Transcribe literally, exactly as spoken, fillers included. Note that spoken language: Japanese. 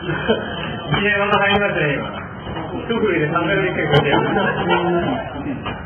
いきなりまた入りましたね、今。一振りでさんびゃくでっかい声で。